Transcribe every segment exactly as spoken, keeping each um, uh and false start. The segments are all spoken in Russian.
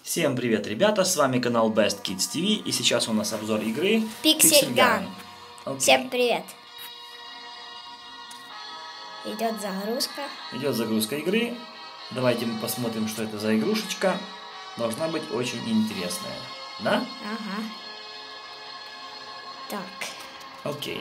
Всем привет, ребята, с вами канал Best Kids ти ви, и сейчас у нас обзор игры Pixel Gun. Okay. Всем привет. Идет загрузка. Идет загрузка игры. Давайте мы посмотрим, что это за игрушечка. Должна быть очень интересная, да? Ага. Так. Окей.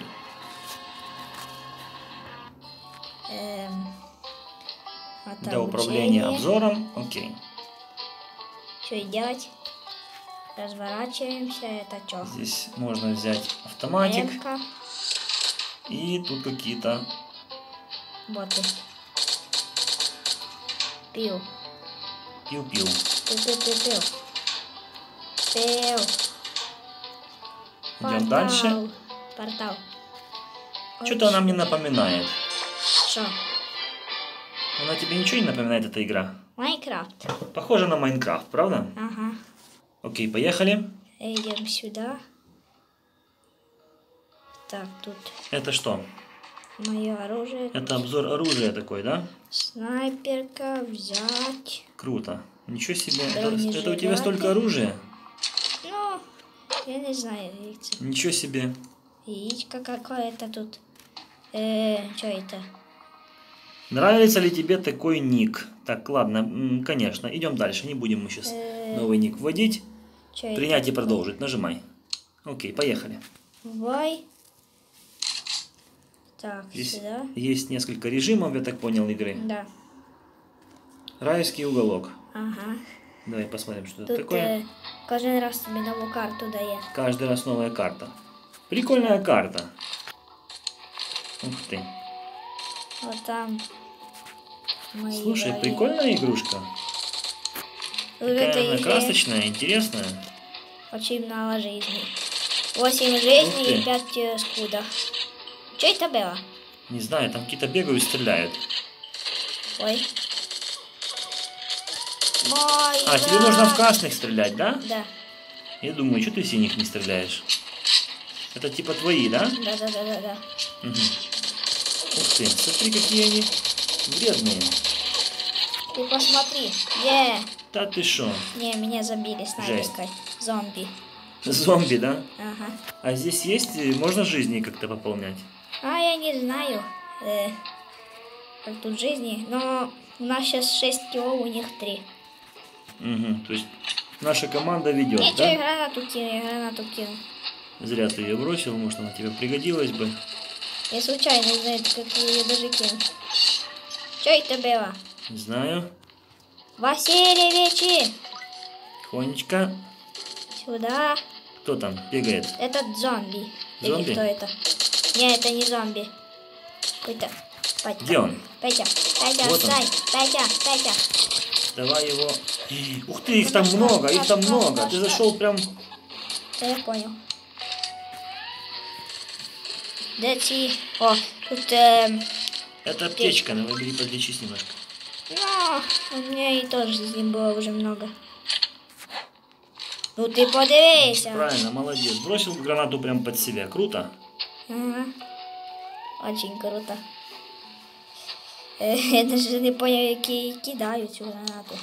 Эм, Для управления обзором. Окей. Что делать? Разворачиваемся. Это что? Здесь можно взять автоматик. М-ка. И тут какие-то боты. Пил. Пил-пил. Пил-пил-пил-пил. Пил. Идем дальше. Портал. Что-то она мне напоминает. Что? Она тебе ничего не напоминает, эта игра? Майнкрафт. Похоже на Майнкрафт, правда? Ага. Окей, поехали. Идем сюда. Так, тут Это что? мое оружие. Это обзор оружия такой, да? Снайперка взять. Круто. Ничего себе. Это, Бронежилеты. это у тебя столько оружия? Ну, я не знаю, яйца. Ничего себе. Яичко какое-то тут. Э, что это? Нравится ли тебе такой ник? Так, ладно, м, конечно. Идем дальше. Не будем мы сейчас Э, новый ник вводить. Что это? Принять и продолжить. Нажимай. Окей, поехали. Вай. Так, Здесь сюда. есть несколько режимов, я так понял, игры. Да. Райский уголок. Ага. Давай посмотрим, что это Тут такое. э, каждый раз тебе новую карту дает. Каждый раз новая карта. Прикольная карта. Ух ты. Вот там. Мои Слушай, вои. прикольная игрушка. Вот Такая это она игре красочная, интересная. очень мало жизней. Восемь Ух жизней ты. и пять э, скудов. Что это было? Не знаю, там какие-то бегают, стреляют. Ой. Мой А, тебе нужно в красных стрелять, да? Да. Я думаю, что ты в синих не стреляешь? Это типа твои, да? Да, да, да, да, да. Угу. Ух ты, смотри, какие они вредные. Ты посмотри. Е. Да ты шо? Не, меня забили снайперкой. Зомби. Зомби, да? Ага. А здесь есть, э, можно жизни как-то пополнять? А я не знаю, э, как тут жизни, но у нас сейчас шесть кило, у них три. Угу, то есть наша команда ведет, Ничего, да? я гранату кину, я гранату кину. Зря ты ее бросил, может она тебе пригодилась бы. Я случайно, знаете, как я ее даже кину. Что это было? Не знаю. Васильевичи! Тихонечко. Сюда. Кто там бегает? Этот зомби. Зомби? Или кто это? Не, это не зомби. Какой-то. Петя. Где он? Петя, Петя, Вот он. встань. Петя, Петя. Давай его. Ух ты, их там много, их там много. Ты зашел прям... Да, я понял. Дети. О, тут... эм, Это аптечка, давай бери, подлечись немножко. Ну, у меня и тоже с ним было уже много. Ну ты подивися. Правильно, молодец. Бросил гранату прям под себя. Круто. Ага. Очень круто. Э, Я даже не понял, какие кидают цю гранату.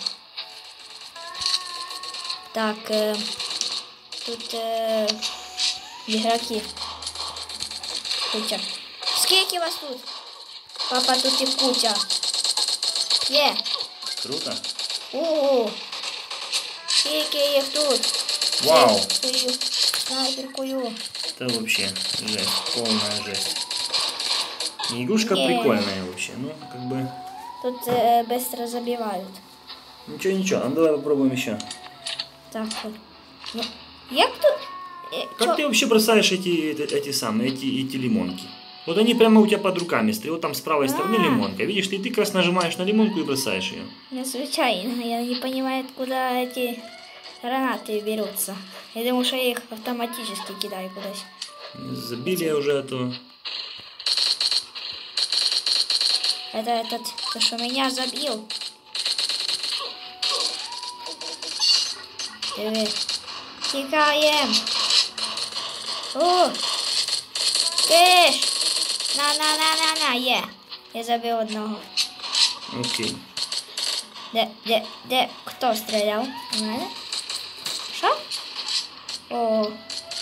Так, э, тут э, игроки. Куча. Скільки вас тут? Папа, тут их куча. Є. Круто. Ого. Скільки їх тут? Вау. Свою снайперкою. Это вообще жесть, полная жесть. И игрушка Не. прикольная вообще. Ну, как бы... Тут э, быстро забивают. Ничего, ничего. Ну, давай попробуем еще. Так, вот. Ну, як тут? Э, Как чё? ты вообще бросаешь эти, эти, эти самые, эти, эти лимонки? Вот они прямо у тебя под руками стоят. Вот там с правой стороны А. лимонка. Видишь, ты, ты как раз нажимаешь на лимонку и бросаешь ее. Не случайно. Я не понимаю, откуда эти гранаты берутся. Я думаю, что я их автоматически кидаю куда-то. Забили уже эту... Это этот, то, что меня забил. Диви. Тікаєм. О! Киш! На-на-на-на-на, є. Я забив одного. Окей. Де, де, де? Кто стрелял? Что? О.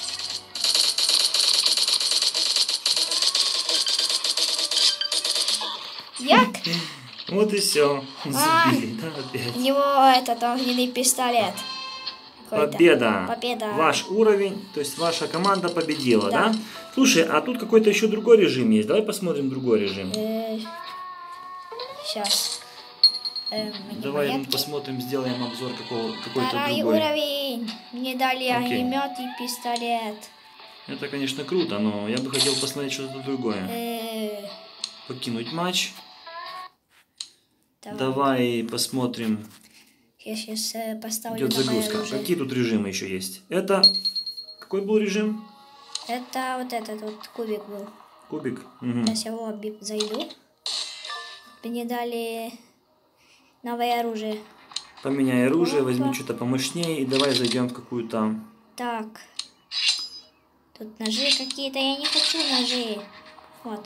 Як? Вот и все. А, Забили, да, опять. У него этот огненный пистолет. Какой-то. Победа. Победа. Ваш уровень, то есть ваша команда победила, да? Да. Слушай, а тут какой-то еще другой режим есть. Давай посмотрим другой режим. Э, Сейчас. Эм, Давай монетки. посмотрим, сделаем обзор какого, какой-то Второй другой. уровень. Мне дали Окей. огнемет и пистолет. Это, конечно, круто, но я бы хотел посмотреть что-то другое. Э, Покинуть матч. так. Давай посмотрим. Я сейчас э, поставлю Идет на мое загрузка. оружие. Какие тут режимы еще есть? Это... Какой был режим? Это вот этот вот кубик был. Кубик? Угу. Сейчас я в лобби зайду. Мне дали новое оружие. Поменяй оружие, Опа. возьми что-то помощнее и давай зайдем в какую-то... Так. Тут ножи какие-то. Я не хочу ножи. Вот.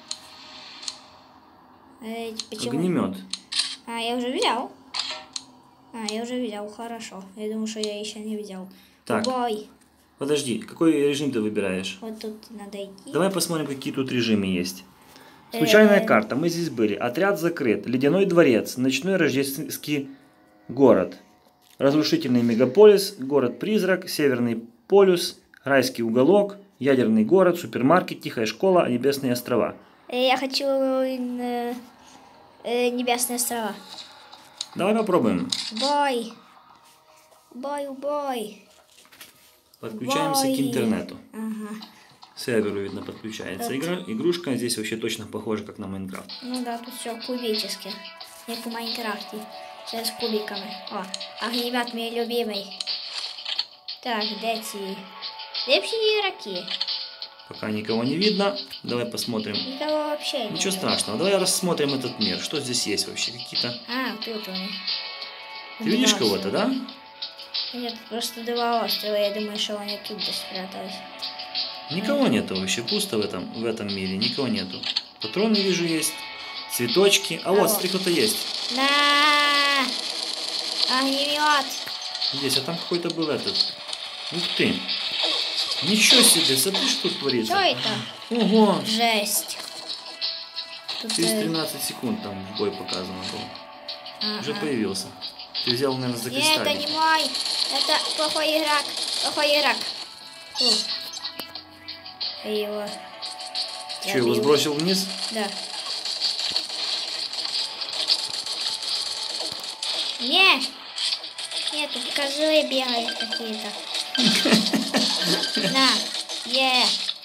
Э, почему? Огнемет. А, я уже взял. А, я уже взял, хорошо. Я думаю, что я еще не взял. Так. Бой. Подожди, какой режим ты выбираешь? Вот тут надо идти. Давай посмотрим, какие тут режимы есть. Случайная Э, карта. Мы здесь были. Отряд закрыт. Ледяной дворец. Ночной рождественский город. Разрушительный мегаполис. Город-призрак. Северный полюс. Райский уголок. Ядерный город. Супермаркет. Тихая школа. Небесные острова. э, Я хочу э, э, Небесные острова. Давай попробуем. Бой. Бой, бой. Подключаемся Бой. к интернету. Ага. К серверу, видно, подключается Так. игра. Игрушка здесь вообще точно похожа, как на Майнкрафт. Ну да, тут все кубически. Як у Майнкрафте. Все с кубиками. О, огнемет мой любимый. Так, де ці? Де всі игроки? Пока никого не видно. Давай посмотрим. Никого вообще нет. Ничего страшного. Давай рассмотрим этот мир. Что здесь есть вообще? Какие-то... А, тут он. Ты видишь кого-то, да? Нет, просто два острова. Я думаю, что они тут где спрятались. Никого нету вообще. Пусто в этом, в этом мире. Никого нету. Патроны, вижу, есть. Цветочки. А вот, вот. смотри, кто-то есть. На! Огнемет! Здесь, а там какой-то был этот. Ух ты. Ничего себе, смотри, что тут творится. Что это? Ого. Жесть. Тут, Через э, тринадцать секунд там бой показано был. ага. Уже появился. Ты взял, наверное, за Нет, это кристаллик. не мой. Это плохой игрок. Плохой игрок. Фу. Я его... Что, его забил. сбросил вниз? Да. Не! Нет, тут козлы бегают какие-то. На! Е!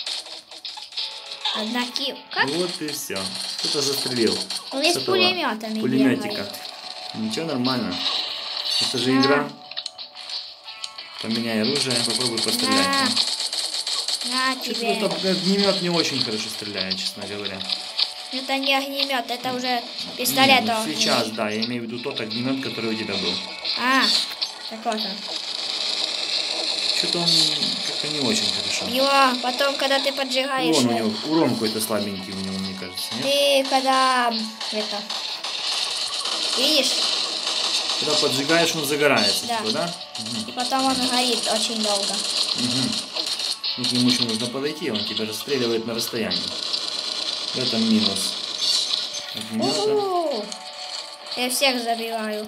Одна кил. Как? Вот и все. Кто-то застрелил. Он с С этого пулеметами пулеметика. бегает. Ничего, нормально. Это же Да. игра. Поменяй оружие, попробуй пострелять. На. Ну. На Что-то тебе. этот огнемет не очень хорошо стреляет, честно говоря. Это не огнемет, это уже Не, пистолет. ну, огненный. сейчас, да, я имею в виду тот огнемет, который у тебя был. А, так вот он. Что-то он как-то не очень хорошо. Его потом, когда ты поджигаешь, Урон у него, урон какой-то слабенький у него, мне кажется, нет? ты когда это видишь, Когда поджигаешь, он загорается, Да. типа, да? Угу. и потом он горит очень долго. Угу. Ну, к нему еще нужно подойти, он тебя расстреливает на расстоянии. В этом минус. Огнемета. У-ху! Я всех забиваю.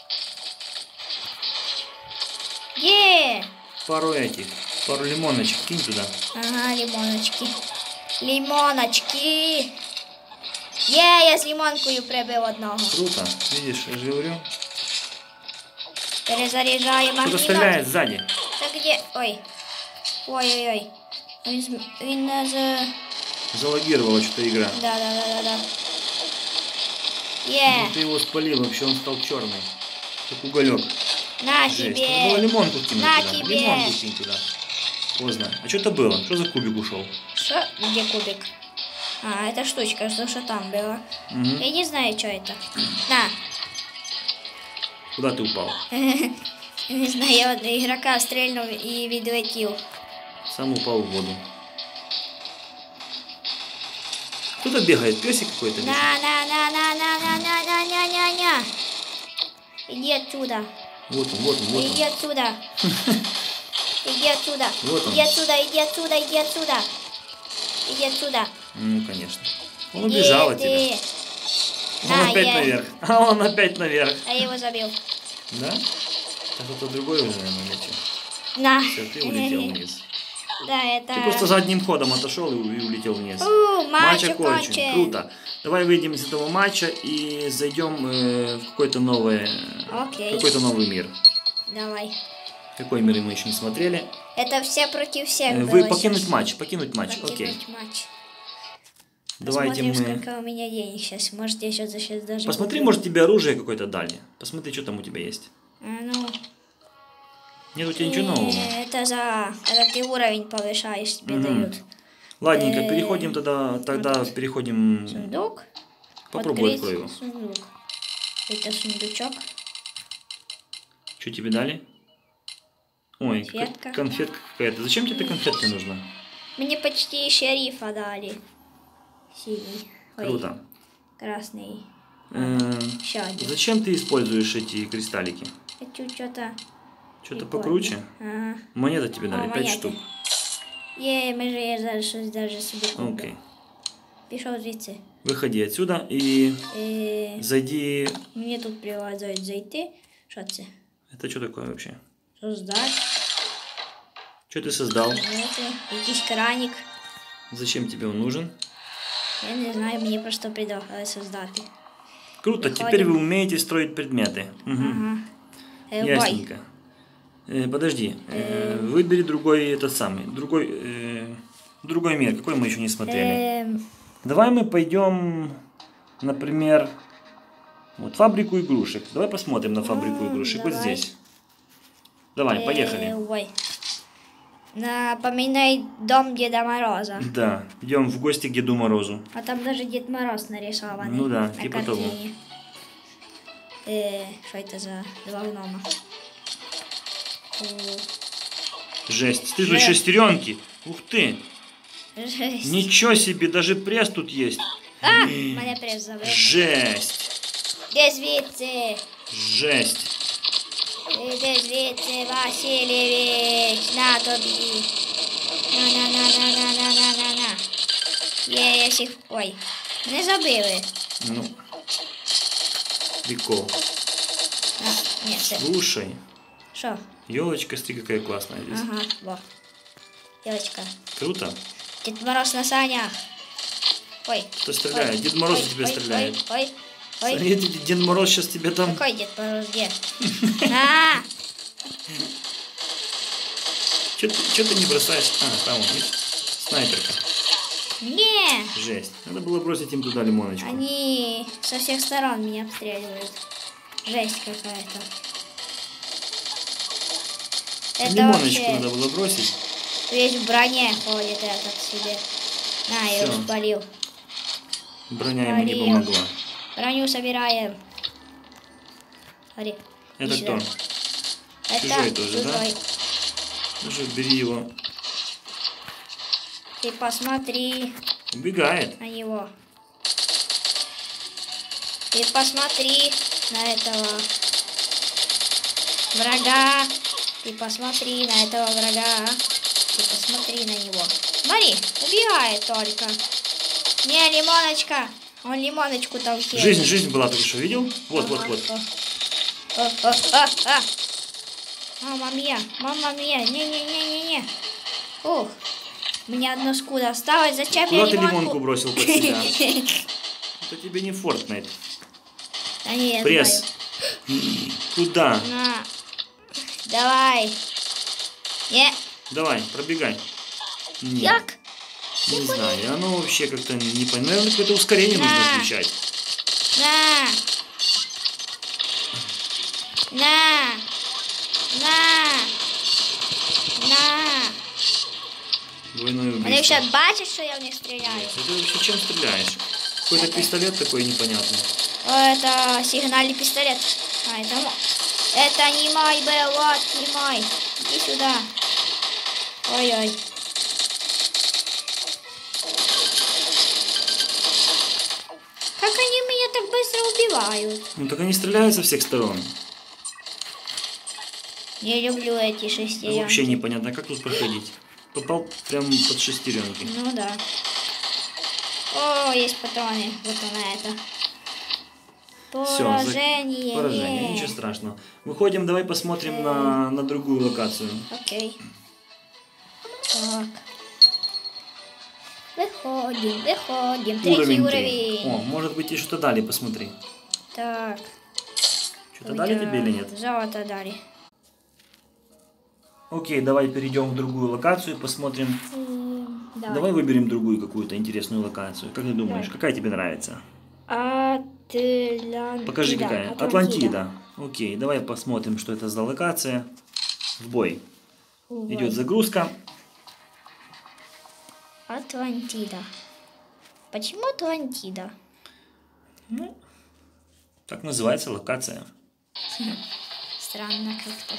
Е! Пару этих, пару лимоночек кинь туда. Ага, лимоночки. Лимоночки. Є, я з лимонкою прибив одного. Круто, видишь, я же говорю. Перезаряджаємо Кто-то огнемет. стреляет сзади. Так где? Ой. Ой-ой-ой. Він, з- він не з... Залогировала что-то игра. Да, да, да, да, да. Е, Ну, ты его спалил, вообще он стал черный. Как уголек. на Жесть. Надо было тебе. лимонку кинуть На туда. тебе. Лимонку кинь туда. Поздно. А что это было? Что за кубик ушел? Что? Где кубик? А, это штучка, что, что там было. Угу. Я не знаю, что это. На. Куда ты упал? Не знаю, я от игрока стрельнул и відлетів. Сам упал в воду. Кто-то бегает, песик какой-то бежит. На, на, на, на, на, на, на, на, на, на, на. Иди отсюда. Вот он, вот он, вот он. Иди отсюда. Иди отсюда. Вот он. Иди отсюда, иди отсюда, иди отсюда. Иди отсюда. Ну, конечно. Он Иди убежал от ты. тебя. Он На, опять я. наверх. А он опять наверх. А я его забил. Да? А кто-то другой уже, наверное, летел. На. Все, ты улетел вниз. Да, это... Ты просто задним ходом отошел и и улетел вниз. У, матч Матч окончен. окончен. Круто. Давай выйдем из этого матча и зайдем э, в какой-то новый, Окей. какой-то новый мир. Давай. Какой мир мы еще не смотрели? Это все против всех Э, было Вы покинуть сейчас. матч, покинуть матч. Покинуть Окей. матч. Давайте Посмотрим, мы. сколько у меня денег сейчас. Может, я сейчас, сейчас даже... Посмотри, куплю. может, тебе оружие какое-то дали. Посмотри, что там у тебя есть. А, ну... Нет у тебя ничего нового. э, Это за... Когда ты уровень повышаешь, тебе Мгм. дают. Ладненько, Э, переходим тогда, тогда переходим. Сундук. Попробуй Открыть открой его. сундук. Это сундучок. Что тебе дали? Ой, Конфетка. к- конфетка какая-то. Зачем тебе эта конфетка нужна? Мне почти шерифа дали. Синий. Ой, Круто. красный. Эм, Еще один. Зачем ты используешь эти кристаллики? Хочу что-то... Что-то прикольное. покруче? Ага. Монета тебе дали, О, пять монеты. штук. Є, ми ж я зараз щось даже собі куплю. Окей. Пішов звідси. Выходи отсюда и Е, зайди. мені тут приказують зайти. Що це? Это что такое вообще? Создати. Что ты создал? Знаєте, якийсь краник. Зачем тебе он нужен? Я не знаю, мені просто предлагали создати. Круто, Выходим. теперь вы умеете строить предметы. Мгм. Ага. Е, бой. Ясненько. Э, подожди, э, выбери другой этот самый, другой, э, другой мир, какой мы еще не смотрели. Ем, Давай мы пойдем, например, вот фабрику игрушек. Давай посмотрим на фабрику А, игрушек вот давай. здесь. Давай, е, поехали. Ой. Напоминай дом Деда Мороза. Да, идем в гости к Деду Морозу. А там даже Дед Мороз нарисованный. Ну да, на типа того. картине. Э, что это за два гнома? О, Жесть, ты же Жесть. шестеренки. Ух ты, жесть. ничего себе, даже пресс тут есть. А, мене прес забив. Жесть, Де звідси? жесть. Іди звідси, Васильович, на тобі. На-на-на-на-на-на-на-на. Є, я всіх... Ой, не забили. Ну, прикол. А, ні, це... Слушай, Що? елочка, смотри, какая классная здесь. Ага, во. Елочка. Круто. Дед Мороз на санях. Ой. Кто стреляет? ой, Дед Мороз ой, в тебя ой, стреляет. Ой, ой, ой. Смотри, Дед Мороз сейчас тебе там... Какой Дед Мороз где? А! Че ты, чё ты не бросаешь? А, там вот, видишь? Снайперка. Не! Жесть. Надо было бросить им туда лимоночку. Они со всех сторон меня обстреливают. Жесть какая-то. Это Лимоночку вообще надо было бросить. весь в броне ходит этот себе. На, я Всё. его спалил. Броня ему не Блин. помогла. Броню собираем. Смотри. Это иди сюда. кто? Это Чужой тоже, да? чужой. Ну что, бери его. Ты посмотри Убегает. на него. Ты посмотри на этого врага. Ты посмотри на этого врага. Ты посмотри на него. Смотри, убегает только. Не, лимоночка. Он лимоночку толкает. Жизнь, жизнь была только что, видел? Вот, вот, вот. О, о, о, о. Мама мия, мама мия. Не-не-не-не-не. Ух. Мне одно скуда осталось. Зачем Куда я ты лимонку? лимонку бросил под себя? Это тебе не Fortnite. Да не, я Пресс. Куда? знаю. На. Давай. Не. Давай, пробегай. Нет, Як? не знаю. Оно вообще как-то не понятно. Наверное, какое-то ускорение нужно На. включать. На. На. На. На. Двойное Вони убийство. ще бачать, що я в них стріляю. Ты вообще чем стреляешь? Какой-то пистолет такой непонятный. О, это сигнальный пистолет. А, это мой. Это не мой был, вот, не мой. Иди сюда. Ой-ой. Как они меня так быстро убивают? Ну так они стреляют со всех сторон. Не люблю эти шестеренки. Вообще непонятно, как тут проходить. Попал прям под шестеренки. Ну да. О, есть патроны. Вот она это. Поражение. Все, поражение, ничего страшного. Выходим, давай посмотрим э... на, на другую локацию. Окей. Так. Выходим, выходим. Третий уровень. уровень. О, может быть, и что-то дали, посмотри. Так. Что-то дали тебе или нет? Золото дали. Окей, давай перейдем в другую локацию, посмотрим. Эм, давай. давай выберем другую какую-то интересную локацию. Как ты думаешь, давай. Какая тебе нравится? Атлантида. Покажи, какая. Атлантида. Атлантида. Окей, давай посмотрим, что это за локация. В бой. В бой. Идет загрузка. Атлантида. Почему Атлантида? Ну, так называется локация. Странно как-то.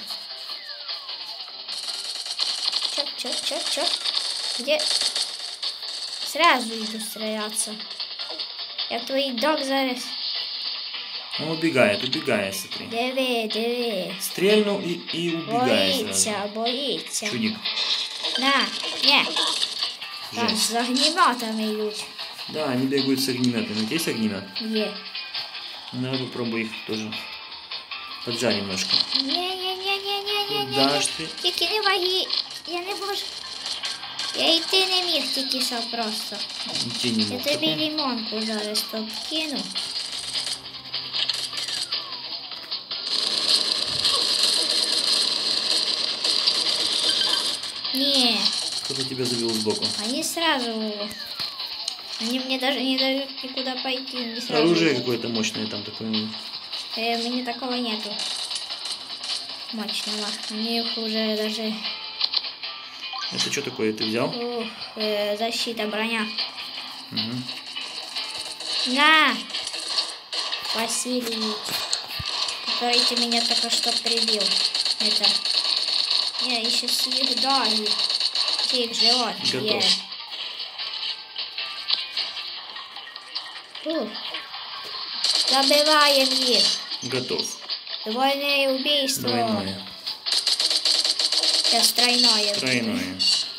Чё, чё, чё, чё? Где? Сразу иду стреляться. Я твой дог зараз. Он убегает, убегает, смотри. Диви, диви. Стрельнул и, и убегает. Боится, сразу. боится. Чудик. На, не. Там с огнеметами идут. Да, они бегают с огнеметами. У тебя есть огнемет? Е. Надо попробуй их тоже поджарить немножко. Не-не-не-не-не-не-не. Куда ж ти? Тільки не ваги. Я не можу. Я йти не міг, тільки що просто. Йти не мог. Я тобі лимонку зараз тут кину. Не. Кто-то тебя завел сбоку. Они сразу... Они мне даже не дают никуда пойти. Не сразу. Оружие какое-то мощное там такое. Э, у меня такого нету. Мощного. У них уже даже... Это что такое ты взял? Ух, э, защита, броня. Угу. На! Василий, который ты меня только что прибил. Это... Я еще съеду дали. Их живот. Готов. Ух. Забиваем их. Готов. Двойное убийство. Двойное. Сейчас тройное. Тройное.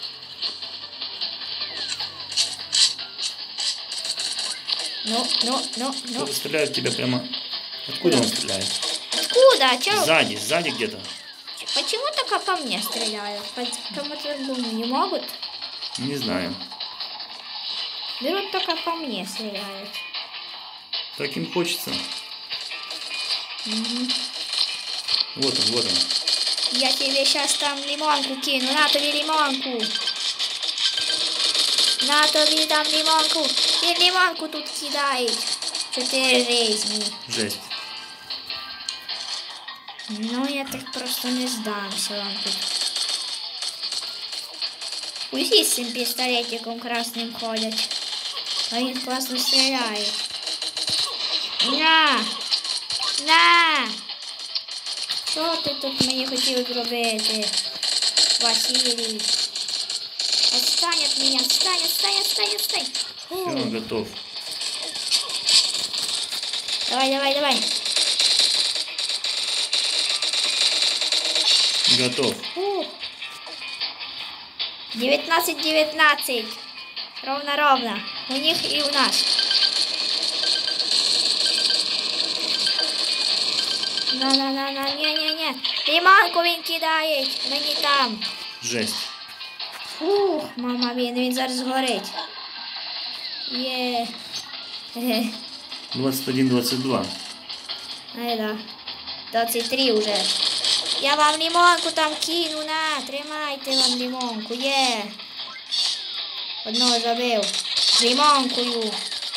Ну, ну, ну, ну. Кто-то стреляет в тебя прямо... Откуда он стреляет? Откуда? А чё? Сзади, сзади где-то. Почему только по мне стреляют? Кому-то не могут? Не знаю. Берут только по мне стреляют. Так им хочется. Угу. Вот он, вот он. Я тебе сейчас там лимонку кину. На тебе лимонку. На тебе там лимонку. И лимонку тут кидает. Четыре жизни. Жесть. Ну, я так просто не сдамся вам тут. Усі з цим пістолетиком красним ходять. А він класно стріляє. На! На! Що ти тут мені хотів зробити? Василий. Отстань от меня, отстань, отстань, отстань, отстань. Все, готов. Давай, давай, давай. Готов. девятнадцать девятнадцать. Ровно-ровно. У них и у нас. На-на-на-на, не-не-не. Лимонку він кидає. Мені там. Жесть. Фух, мама, він, він зараз згорить. Є. двадцать один двадцать два. Ай, да. двадцать три уже. Я вам лимонку там кину, на, тримайте вам лимонку, є. Одного забив. З лимонкою.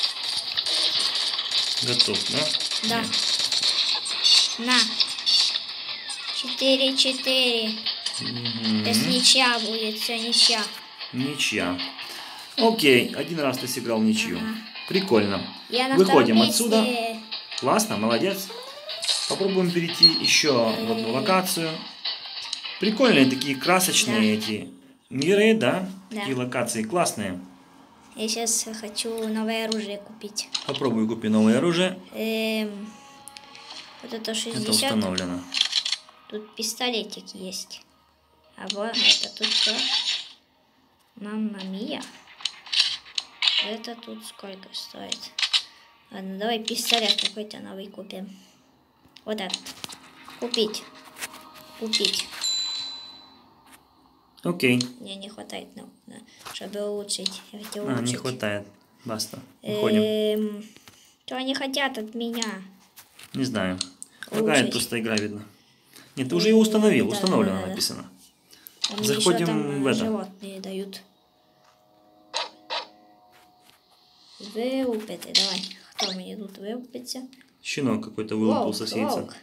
Готов, да? Да. На. четыре четыре. Угу. Сейчас ничья будет, все ничья. Ничья. Окей, один раз ты сыграл ничью. Ага. Прикольно. Я на Выходим втором отсюда. месте. Классно, молодец. Попробуем перейти еще в одну локацию. Прикольные такие красочные Да. эти миры, да? Да. Такие локации классные. Я сейчас хочу новое оружие купить. Попробуй купи новое оружие. Эм, вот это Это шестьдесят. установлено. Тут пистолетик есть. А вот это тут что? Мамма мия. Это тут сколько стоит? Ладно, давай пистолет какой-то новый купим. Вот этот. Купить. Купить. Окей. Мне не хватает, ну, да, чтобы улучшить. Я хотел А, улучшить. не хватает. Баста. Уходим. Эм, что они хотят от меня? Не знаю. Лагает Улучшить. просто игра, видно. Нет, ты уже его установил. Да, Установлено да, да, да. написано. Они Заходим еще там в это. животные дают. Вылупити, давай. Кто мне тут вылупится? Щенок какой-то вылупился с яйца. Волк.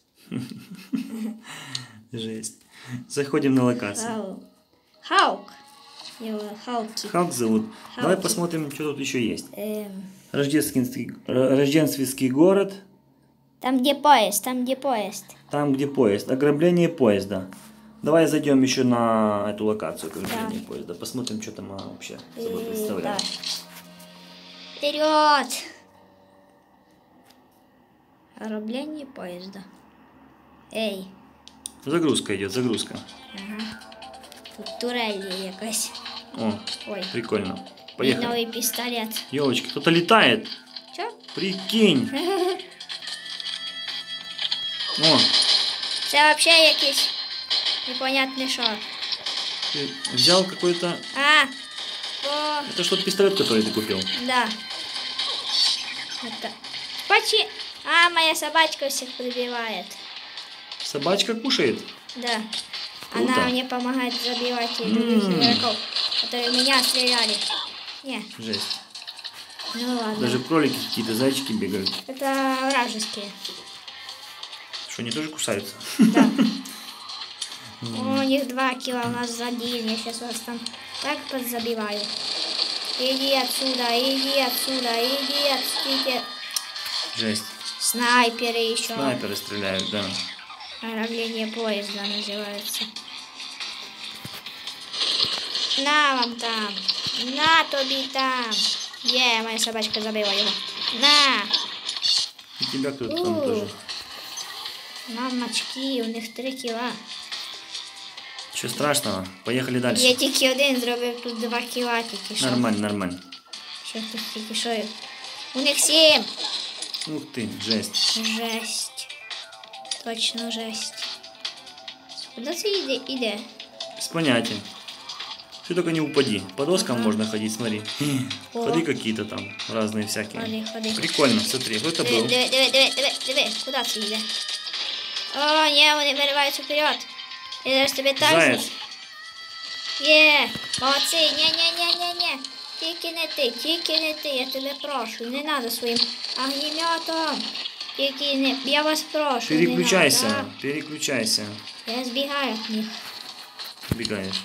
Жесть. Заходим на локацию. Хаук. Хаук. Его Хауки. Халк зовут. Давай Халки. посмотрим, что тут еще есть. Эм, Рождественский, Рождественский город. Там, где поезд, там, где поезд. Там, где поезд. Ограбление поезда. Давай зайдем еще на эту локацию ограбления Да. поезда. Посмотрим, что там она вообще собой Э, представляет. давай. Вперед! Ограбление поезда. Эй. Загрузка идет, загрузка. Ага. Тут турель є якась. О, Ой. прикольно. І Поехали. новий пістолет. Елочки, кто-то летает. Що? Прикинь. О, Це взагалі якийсь непонятний що. ты взял какой-то... А! О, Это что-то пистолет, который ты купил. да. Это. Почти. А, моя собачка всех прибивает. Собачка кушает. Да. Круто. Она мне помогает забивать и других М. игроков, которые в меня стреляли. Не, Жесть. ну ладно. Даже кролики какие-то, зайчики бегают. Это вражеские. Что, они тоже кусаются? Да. У них два кило, у нас один. Я сейчас вас там так подзабиваю. Иди отсюда, иди отсюда, иди отсюда. Жесть. Снайперы еще. Снайперы стреляют, да. Ограбление поезда называется. На вам там. На тобі там. Е, моя собачка забила его. На. И тебя кто-то там Ух. тоже. Мамочки, у них три кіла. Что страшного? Поехали дальше. Я тільки один зробив, тут два кіла тільки що. Нормально, нормально. Що тут тільки що? У них сім. Ух ты, жесть. Жесть. Точно жесть. Куда це йде? Іде? Без понятия. Ты только не упади. По доскам Ага. можно ходить, смотри. О. Ходы какие-то там, разные всякие. Ходи, ходи. Прикольно, смотри, кто это Диви, был? диви, диви, диви, диви, диви. Куда це йде? О, ні, вони вириваються вперед. Я зараз тебе так... Заяц. Є, молодці, ні-ні-ні-ні-ні. Тільки не ти, тільки не ти, я тебе прошу. Не надо своїм огнеметом. Тільки не, я вас прошу. не Переключайся, надо. переключайся. Я збігаю від них. Убегаешь.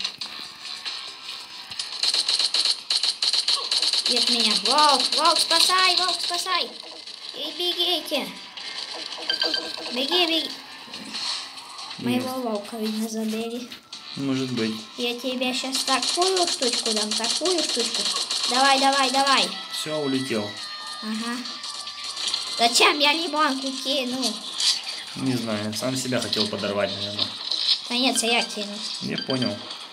Від мене. Волк, волк, спасай, волк, спасай. И бегите. Беги, беги. Моего волка, видно, забили. Может быть. Я тебе сейчас такую штучку дам, такую штучку. Давай, давай, давай. Все, улетел. Ага. Зачем я лимонку кину? Не знаю, сам себя хотел подорвать, наверное. Да нет, это я кину. Я понял.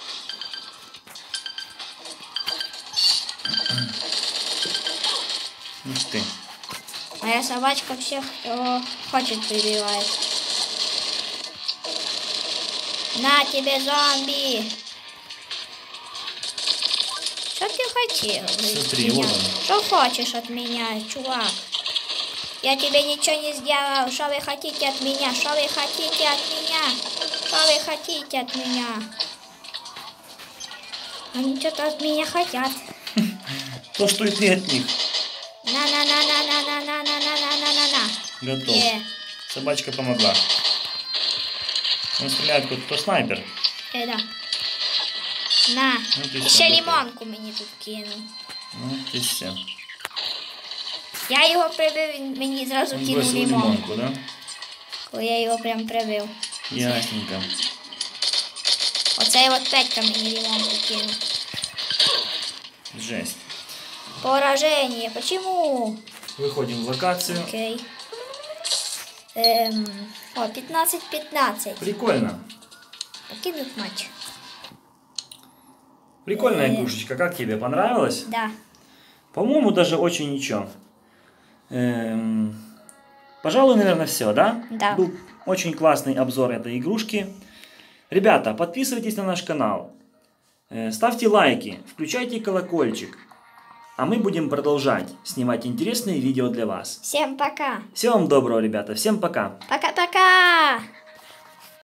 Ух ты. Моя собачка всех, кто хочет, прибивает. На тебе, зомби! Что ты хотел? Смотри, от меня? вот он. Что хочешь от меня, чувак? Я тебе ничего не сделал. Что вы хотите от меня? Что вы хотите от меня? Что вы хотите от меня? Они что-то от меня хотят. То, что и ты от них. На-на-на-на-на-на-на-на-на-на-на-на. Готов. Е. Собачка помогла. Он стреляет кто-то снайпер. Е, да. На. Ну, ти Ще все, лимонку мені тут кинув. Ну, ты все. Я його прибив, він мені зразу Он кинув бросил лимонку. лимонку, да? Коли я його прям прибив. Ясненько. Оцей от Петька мені лимонку кинув. Жесть. Поражение. Почему? Выходим в локацию. Окей. Эм, О, пятнадцать пятнадцать. Прикольно. Покинуть матч. Прикольная Э. игрушечка. Как тебе? Понравилось? Да. По-моему, даже очень ничего. Эм, Пожалуй, наверное, все, да? Да. Был очень классный обзор этой игрушки. Ребята, подписывайтесь на наш канал. э, Ставьте лайки, включайте колокольчик. А мы будем продолжать снимать интересные видео для вас. Всем пока. Всего вам доброго, ребята. Всем пока. Пока-пока.